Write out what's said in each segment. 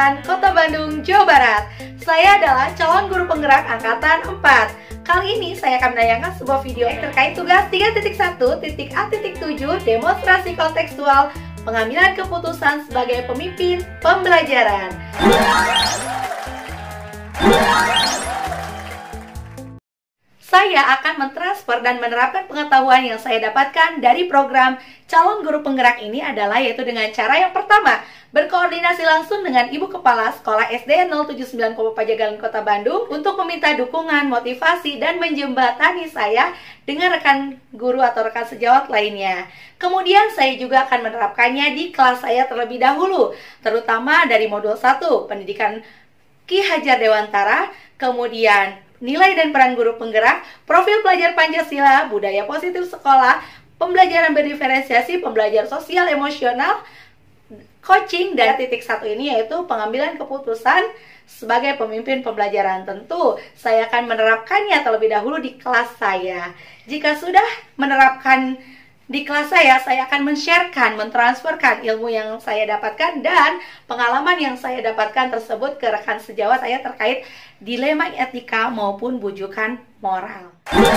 Pelajaran Kota Bandung, Jawa Barat. Saya adalah calon guru penggerak angkatan 4. Kali ini saya akan menayangkan sebuah video terkait tugas 3.1.A.7 demonstrasi kontekstual pengambilan keputusan sebagai pemimpin pembelajaran. Saya akan mentransfer dan menerapkan pengetahuan yang saya dapatkan dari program calon guru penggerak ini adalah yaitu dengan cara yang pertama, berkoordinasi langsung dengan Ibu Kepala Sekolah SD 079 Pajagalan Kota Bandung untuk meminta dukungan, motivasi, dan menjembatani saya dengan rekan guru atau rekan sejawat lainnya. Kemudian saya juga akan menerapkannya di kelas saya terlebih dahulu, terutama dari modul 1, pendidikan Ki Hajar Dewantara, kemudian nilai dan peran guru penggerak, profil pelajar Pancasila, budaya positif sekolah, pembelajaran berdiferensiasi, pembelajaran sosial emosional, coaching, dan titik 1 ini yaitu pengambilan keputusan sebagai pemimpin pembelajaran. Tentu saya akan menerapkannya terlebih dahulu di kelas saya. Jika sudah menerapkan di kelas saya akan men-sharekan, mentransferkan ilmu yang saya dapatkan dan pengalaman yang saya dapatkan tersebut ke rekan sejawat saya terkait dilema etika maupun bujukan moral.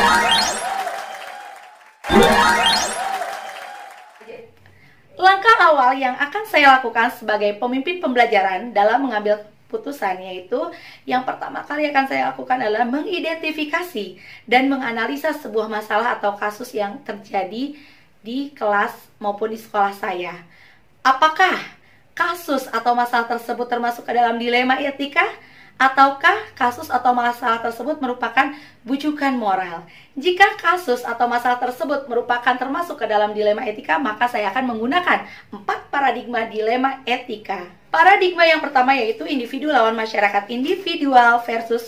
Langkah awal yang akan saya lakukan sebagai pemimpin pembelajaran dalam mengambil putusan yaitu yang pertama kali akan saya lakukan adalah mengidentifikasi dan menganalisa sebuah masalah atau kasus yang terjadi di kelas maupun di sekolah saya. Apakah kasus atau masalah tersebut termasuk ke dalam dilema etika? Ataukah kasus atau masalah tersebut merupakan bujukan moral? Jika kasus atau masalah tersebut merupakan termasuk ke dalam dilema etika, maka saya akan menggunakan 4 paradigma dilema etika. Paradigma yang pertama yaitu individu lawan masyarakat, individual versus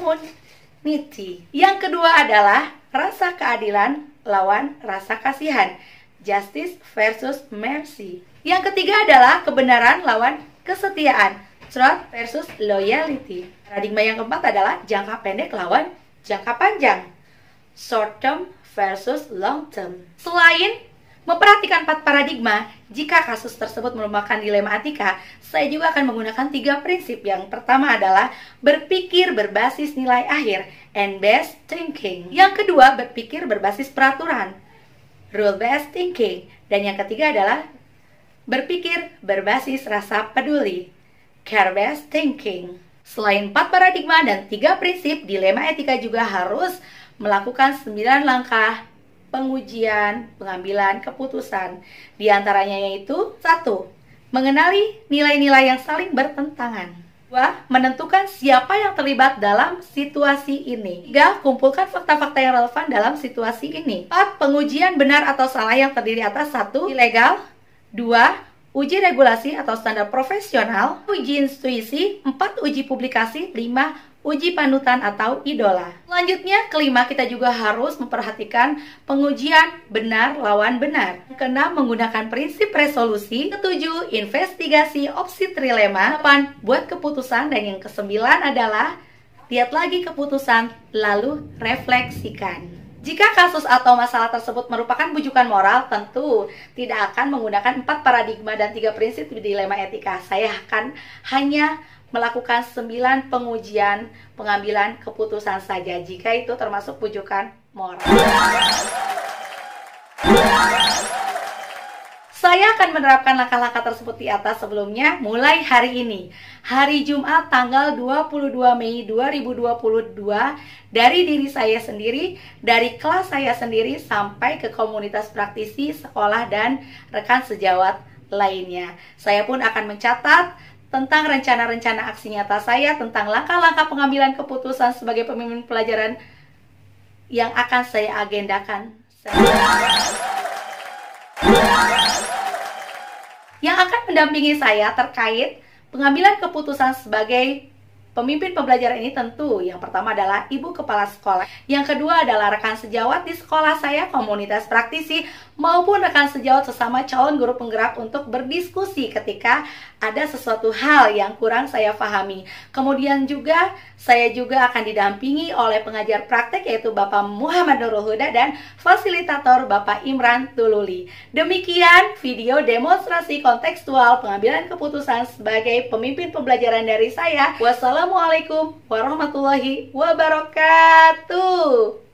community. Yang kedua adalah rasa keadilan lawan rasa kasihan, justice versus mercy. Yang ketiga adalah kebenaran lawan kesetiaan, truth versus loyalty. Paradigma yang keempat adalah jangka pendek lawan jangka panjang, short term versus long term. Selain memperhatikan 4 paradigma, jika kasus tersebut merupakan dilema etika, saya juga akan menggunakan 3 prinsip. Yang pertama adalah berpikir berbasis nilai akhir, and based thinking. Yang kedua, berpikir berbasis peraturan, rule based thinking. Dan yang ketiga adalah berpikir berbasis rasa peduli, care based thinking. Selain 4 paradigma dan 3 prinsip, dilema etika juga harus melakukan 9 langkah pengujian pengambilan keputusan. Di antaranya yaitu 1. Mengenali nilai-nilai yang saling bertentangan. 2. Menentukan siapa yang terlibat dalam situasi ini. 3. Kumpulkan fakta-fakta yang relevan dalam situasi ini. 4. Pengujian benar atau salah yang terdiri atas 1. Ilegal. 2. Uji regulasi atau standar profesional. Uji intuisi. 4. Uji publikasi. 5. Uji panutan atau idola. Selanjutnya, kelima, kita juga harus memperhatikan pengujian benar lawan benar. Keenam, menggunakan prinsip resolusi. Ketujuh, investigasi opsi trilema. 8, buat keputusan. Dan yang kesembilan adalah lihat lagi keputusan, lalu refleksikan. Jika kasus atau masalah tersebut merupakan bujukan moral, tentu tidak akan menggunakan 4 paradigma dan 3 prinsip di dilema etika. Saya akan hanya melakukan 9 pengujian pengambilan keputusan saja jika itu termasuk bujukan moral. Saya akan menerapkan langkah-langkah tersebut di atas sebelumnya mulai hari ini, hari Jumat tanggal 22 Mei 2022, dari diri saya sendiri, dari kelas saya sendiri sampai ke komunitas praktisi, sekolah, dan rekan sejawat lainnya. Saya pun akan mencatat tentang rencana-rencana aksi nyata saya, tentang langkah-langkah pengambilan keputusan sebagai pemimpin pelajaran yang akan saya agendakan. Yang akan mendampingi saya terkait pengambilan keputusan sebagai Pemimpin pembelajaran ini tentu yang pertama adalah ibu kepala sekolah, yang kedua adalah rekan sejawat di sekolah saya, komunitas praktisi, maupun rekan sejawat sesama calon guru penggerak untuk berdiskusi ketika ada sesuatu hal yang kurang saya pahami. Kemudian juga saya juga akan didampingi oleh pengajar praktek yaitu Bapak Muhammad Nurul Huda dan fasilitator Bapak Imran Tululi. Demikian video demonstrasi kontekstual pengambilan keputusan sebagai pemimpin pembelajaran dari saya. Wassalamualaikum warahmatullahi wabarakatuh.